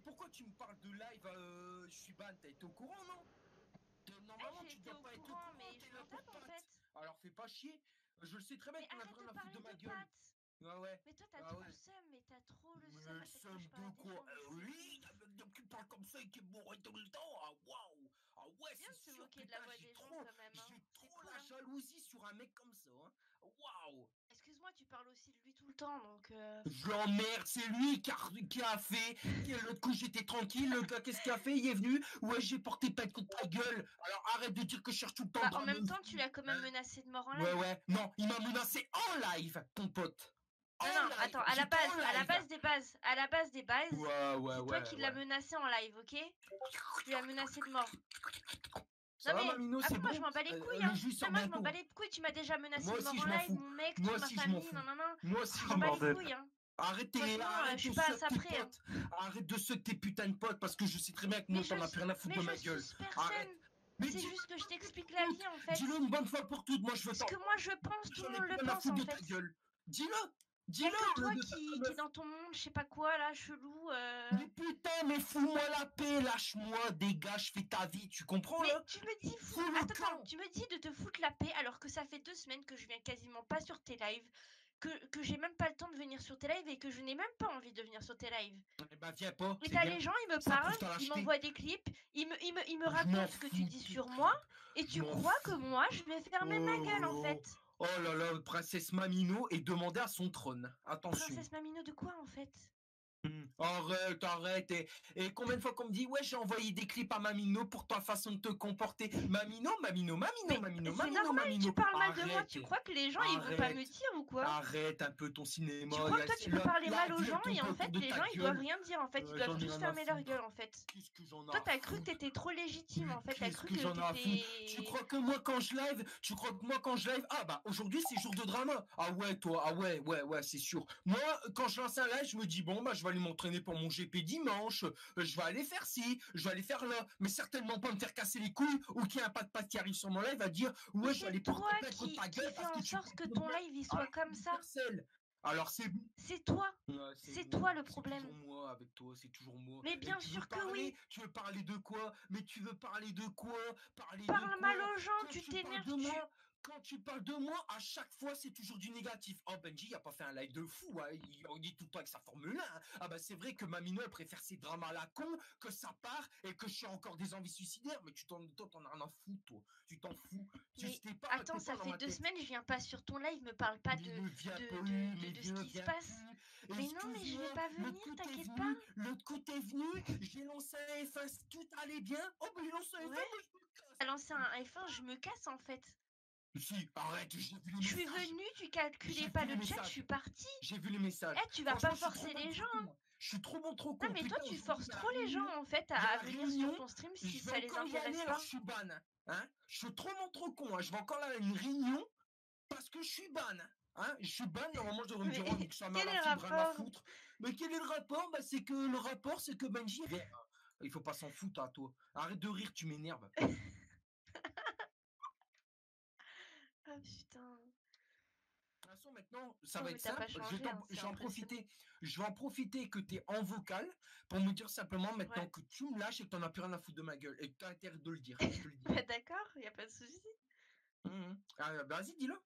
pourquoi tu me parles de live je suis ban, t'as été au courant, non? Normalement, J'ai tu été dois au pas être au courant, courant, mais t'es je là m'en pour tape en Pat. fait. Alors fais pas chier. Je le sais très bien Mais qu'on a arrête plus de rien à foutre parler de ma de gueule. Pat. Ouais, ouais. Mais toi, t'as Ah trop le ouais. seum, mais t'as trop le seum Mais à chaque fois que somme je parle de à des quoi? gens, mais c'est Oui, ouf. un mec qui parle comme ça et qui est bourré tout le temps. Ah waouh. Ah ouais, Bien c'est de se sûr, moquer de putain, la voix des gens quand même, hein. j'ai C'est trop cool, la hein. jalousie sur un mec comme ça. Hein. Waouh. Excuse-moi, tu parles aussi de lui tout le temps, donc... Je l'emmerde, c'est lui qui a fait. L'autre coup, j'étais tranquille. Le gars, qu'est-ce qu'il a fait? Il est venu. Ouais, j'ai porté plainte contre ta gueule. Alors arrête de dire que je cherche tout le temps le Bah, en drame. même temps, tu l'as quand même menacé de mort en Ouais, live. ouais. Non, il m'a menacé en live, ton pote. En Non, non, live. attends, J'étais en à la live. base des bases, à la base des bases, Ouais, ouais, c'est toi ouais, qui l'as ouais. menacé en live, ok? Tu l'as menacé de mort. Ça Non va, mais, Mamino, c'est après moi je bon? m'en bats les couilles, Le hein. jus Non, sort moi je m'en bats bientôt. les couilles, tu m'as déjà menacé Moi de mort aussi, en je m'en live, fous. mon mec, Moi toute ma aussi, je m'en famille, fous. non, non, non. Moi aussi, Je je m'en bats m'en les fous. Bordel. couilles, hein. Arrête, Franchement, arrête je de suis pas à suck ça tes près, hein. potes. Arrête de suck tes putains de potes parce que je sais très bien que Mais moi, t'en as plus rien à foutre mais de je ma gueule. suce personne. Arrête. Mais C'est dis-le juste que une je bonne fois t'explique pour la toutes. vie en fait. Dis-le une bonne fois pour toutes. Moi, je veux Ce que t'en. moi je pense, tout J'en le ai monde plus le rien à pense foutre en de ta fait. gueule. Dis-le. Y a Dis-le que au lieu toi de faire ta qui est meuf. dans ton monde, je sais pas quoi là, chelou. Mais putain, mais fous-moi la paix, lâche-moi, dégage, fais ta vie, tu comprends Mais là? tu me dis Fous le Attends, attends, camp. tu me dis de te foutre la paix alors que ça fait 2 semaines que je viens quasiment pas sur tes lives, que j'ai même pas le temps de venir sur tes lives et que je n'ai même pas envie de venir sur tes lives. Eh ben viens pas, Et c'est t'as bien. les gens, ils me Ça parlent, prouve ta ils lâcheté. m'envoient des clips, ils me Je m'en racontent ce que tu fous dis de tes sur moi, clips. et Je tu m'en crois que fous. moi, je vais fermer ma gueule en Oh, fait. oh là là, princesse Mamino est demandée à son trône. Attention. Princesse Mamino de quoi en fait? Arrête, arrête. Et combien de fois qu'on me dit, ouais, j'ai envoyé des clips à Mamino pour ta façon de te comporter. Mamino, Mamino, Mamino, Mais Mamino, c'est Mamino, normal, tu Mamino. parles mal de moi, Arrête, tu crois que les gens, ils vont pas me arrête. dire ou quoi? Arrête un peu ton cinéma. Tu crois que toi, tu peux parler La mal aux vie, elle gens tourne et pas en fait, autour de les ta gens, ils doivent gueule. rien dire en fait, ils doivent J'en ai tous rien à fermer leur gueule foutre. en fait. Qu'est-ce que j'en ai Toi, à t'as cru que foutre? t'étais trop légitime en fait, t'as Qu'est-ce cru que que j'en ai à foutre? Tu t'étais... crois que moi quand je live, ah bah aujourd'hui c'est jour de drama. Ah ouais toi, ah ouais, ouais, ouais, c'est sûr. Moi quand je lance un live, je me dis bon bah je vais aller m'entraîner pour mon GP dimanche, je vais aller faire ci, je vais aller faire là, mais certainement pas me faire casser les couilles ou qu'il y a un pas de patte qui arrive sur mon live à dire Mais ouais je vais aller c'est toi porter plainte contre ta qui gueule fait parce que en tu sorte parles que trop ton bien live, il à soit la comme ça. universelle. Alors C'est toi. ouais, C'est toi le c'est problème. toujours moi avec toi, c'est toujours moi. Mais Et bien sûr que oui. tu veux parler de quoi? Mais tu veux parler de quoi? Parler de Parle quoi? mal aux gens, Quand tu tu parles t'énerves, de tu... moi, quand tu parles de moi, à chaque fois c'est toujours du négatif. Oh Benji, il a pas fait un live de fou, hein. Il dit tout le temps avec sa Formule 1. Hein. Ah bah c'est vrai que Mamino elle préfère ses dramas à la con, que ça part et que je suis encore des envies suicidaires. Mais toi t'en as rien à foutre, toi. Tu t'en fous. Mais T'es attends, pas ça dans fait ma deux tête. semaines, je viens pas sur ton live, me parle pas Mais ne viens pas, de ce qui se viens passe. plus. Mais non, mais je Excuse-moi, vais pas l'autre venir, coup t'es t'inquiète pas. venu, l'autre coup t'es venu, j'ai lancé un F1, tout allait bien. Oh, ben j'ai lancé un F1, Ouais. mais je me T'as casse. lancé un F1, je me casse en fait. Si, arrête, j'ai vu les Je suis messages. venue, tu J'ai calculais pas vu le les chat, je suis messages. partie. J'ai vu les messages. Eh, tu vas pas Franchement, je suis trop forcer bon, les gens, trop hein. con. Je suis trop bon, trop Non, con. mais toi, Putain, tu aujourd'hui, forces trop les gens en fait il y a à la venir sur réunion. ton stream si Je vais ça les encore y aller, intéresse alors pas. je suis ban. Hein, je suis trop bon, trop con. Hein. Je vais encore là à une réunion parce que je suis ban. Hein, je suis ban, normalement je devrais me Mais dire oh, que ça m'a quel est la le fibre, rien à rapport? foutre. Mais quel est le rapport? Bah, c'est que le rapport, c'est que Benji. Il faut pas s'en foutre à toi. Arrête de rire, tu m'énerves. Ah putain. De toute façon, maintenant, ça Oh, va mais être t'as pas simple. changé, hein, c'est impressionnant. Je vais en profiter que tu es en vocal pour me dire simplement maintenant Ouais. que tu me lâches et que t'en as plus rien à foutre de ma gueule. Et que tu as intérêt de le dire. Je te le dis. Bah d'accord, y a pas de souci. Ah, bah, vas-y, dis-le.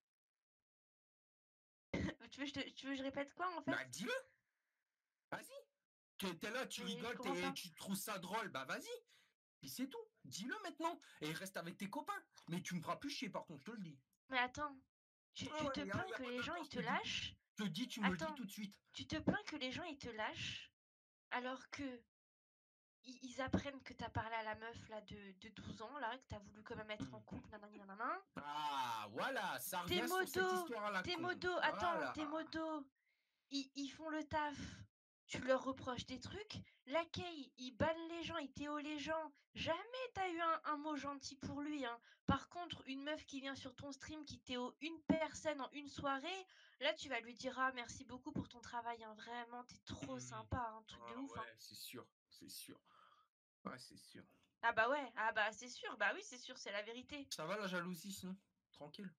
Tu veux que je répète quoi en fait? Bah, dis-le. Vas-y. T'es là, tu Mais je rigoles, comprends pas. tu trouves ça drôle. Bah, vas-y. Puis c'est tout. Dis-le maintenant. Et reste avec tes copains. Mais tu me feras plus chier, par contre, je te le dis. Mais attends, Ah tu ouais, te y plains a que pas les gens d'accord, ils te lâchent? je te dis, tu me le dis Attends, tout de suite. tu te plains que les gens ils te lâchent alors que ils apprennent que t'as parlé à la meuf là de 12 ans là, que t'as voulu quand même être en couple, nanani nanana. Ah, voilà, ça Tes revient sur cette modos, histoire à la tes con. modos, attends, Voilà. tes modos, ils font le taf. Tu leur reproches des trucs. L'accueil, il banne les gens, il TO les gens. Jamais t'as eu un mot gentil pour lui, hein. Par contre, une meuf qui vient sur ton stream qui TO une personne en une soirée, là tu vas lui dire ah merci beaucoup pour ton travail, hein. Vraiment, t'es trop sympa, un truc de Ah ouf, hein. ouais, c'est sûr, c'est sûr. Ouais, c'est sûr. Ah bah ouais, ah bah c'est sûr, bah oui c'est sûr, c'est la vérité. Ça va la jalousie sinon? Tranquille.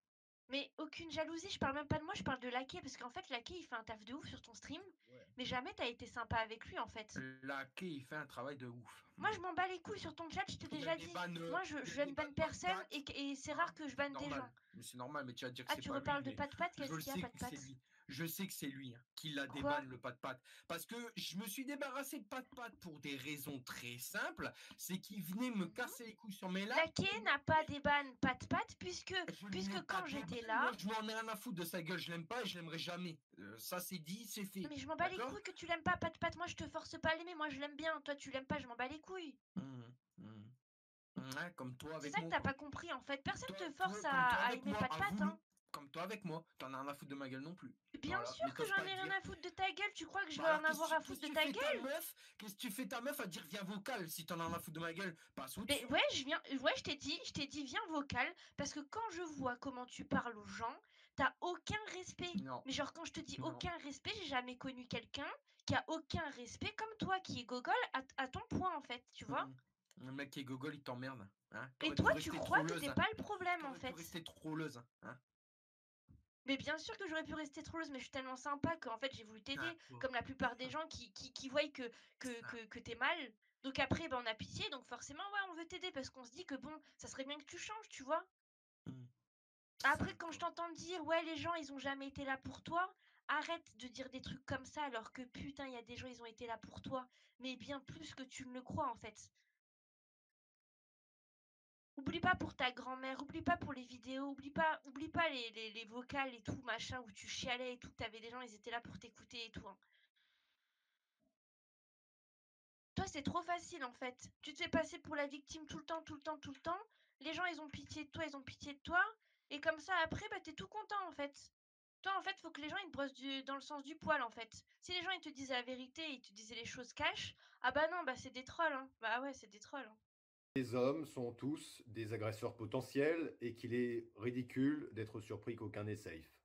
Mais aucune jalousie, je parle même pas de moi, je parle de Laquais, parce qu'en fait, Laquais, il fait un taf de ouf sur ton stream, Ouais. mais jamais t'as été sympa avec lui, en fait. Laquais, il fait un travail de ouf. Moi, je m'en bats les couilles sur ton chat, je t'ai Il y a déjà des dit. bannes, Moi, il y a je des ne banne bannes pas de personne pattes, et c'est rare hein, que je c'est banne des gens. normal. Mais c'est normal, mais tu vas dire que Ah, c'est tu pas lui, reparles de mais Pat Pat, je qu'est-ce le qu'il y a, sais Pat que c'est Pat? lui. Je sais que c'est lui hein, qui l'a Quoi? débanne le pas de patte. Parce que je me suis débarrassé de pas de patte pour des raisons très simples. C'est qu'il venait me Mhm. casser les couilles sur mes lives Laquais pour me n'a pas dire des bannes Pat Pat, puisque, je ne puisque l'ai pas quand j'étais débanne, là, moi je m'en ai rien à foutre de sa gueule, je l'aime pas et je l'aimerai jamais. Ça c'est dit, c'est fait. mais je m'en bats les D'accord? couilles que tu l'aimes pas, Pat Pat. Moi, je te force pas à l'aimer, moi, je l'aime bien. Toi, tu l'aimes pas, je m'en bats les couilles. Mmh, mmh. Ouais, comme toi C'est avec ça que moi t'as quoi. pas compris, en fait. Personne Toi, te toi, force comme toi à avec aimer moi, Pat Pat, avoue-le. hein. Comme toi avec moi, t'en as rien à foutre de ma gueule non plus. Bien Voilà, mais sûr que t'oses j'en pas ai le rien dire. à foutre de ta gueule. Tu crois que je Bah vais en alors avoir à foutre qu'est-ce de que tu ta fais ta gueule? meuf? Qu'est-ce que tu fais ta meuf à dire viens vocal si t'en as rien à foutre de ma gueule? Passe Mais au-dessus. ouais, je t'ai dit viens vocal, parce que quand je vois comment tu parles aux gens, t'as aucun respect. Non, Mais genre quand je te dis non. aucun respect, j'ai jamais connu quelqu'un qui a aucun respect comme toi, qui est gogol à ton point en fait, tu vois? Mmh. Le mec qui est gogol, il t'emmerde. Hein? Et T'aurais pu toi, tu rester crois que t'es trolleuse. pas le problème en T'aurais pu fait. rester trolleuse. Hein? Mais bien sûr que j'aurais pu rester trolleuse, mais je suis tellement sympa qu'en fait j'ai voulu Ah, t'aider, oh. comme la plupart des gens qui voient que t'es mal. Donc après, ben, on a pitié, donc forcément, ouais, on veut t'aider parce qu'on se dit que bon, ça serait bien que tu changes, tu vois? Mmh. Après, quand je Sympa. t'entends dire: «Ouais, les gens, ils ont jamais été là pour toi», arrête de dire des trucs comme ça alors que putain, il y a des gens, ils ont été là pour toi, mais bien plus que tu ne le crois, en fait. Oublie pas pour ta grand-mère, oublie pas pour les vidéos, oublie pas les vocals et tout, machin, où tu chialais et tout, que tu des gens, ils étaient là pour t'écouter et tout, hein. Toi, c'est trop facile, en fait. Tu te fais passer pour la victime tout le temps, tout le temps, tout le temps. Les gens, ils ont pitié de toi, ils ont pitié de toi et comme ça, après, bah, tu tout content, en fait. Toi, en fait, faut que les gens ils te brossent dans le sens du poil, en fait. Si les gens ils te disaient la vérité, ils te disaient les choses cash, ah bah non, bah c'est des trolls, hein. Bah ouais, c'est des trolls, hein. Les hommes sont tous des agresseurs potentiels et qu'il est ridicule d'être surpris qu'aucun n'est safe.